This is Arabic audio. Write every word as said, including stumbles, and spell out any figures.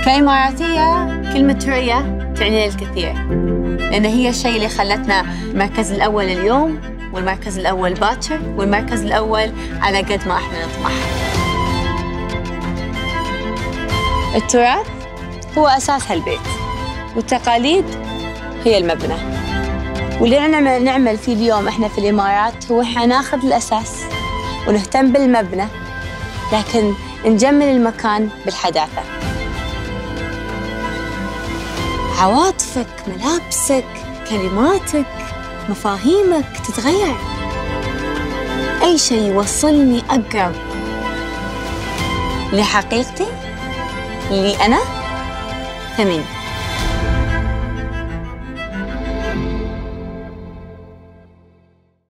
كإماراتية كلمة رؤية تعني الكثير، لأن هي الشيء اللي خلتنا المركز الأول اليوم، والمركز الأول باكر، والمركز الأول على قد ما احنا نطمح. التراث هو أساس هالبيت، والتقاليد هي المبنى. واللي نعمل نعمل فيه اليوم احنا في الإمارات هو احنا ناخذ الأساس ونهتم بالمبنى، لكن نجمل المكان بالحداثة. عواطفك، ملابسك، كلماتك، مفاهيمك تتغير. أي شيء يوصلني أقرب لحقيقتي اللي أنا ثمين.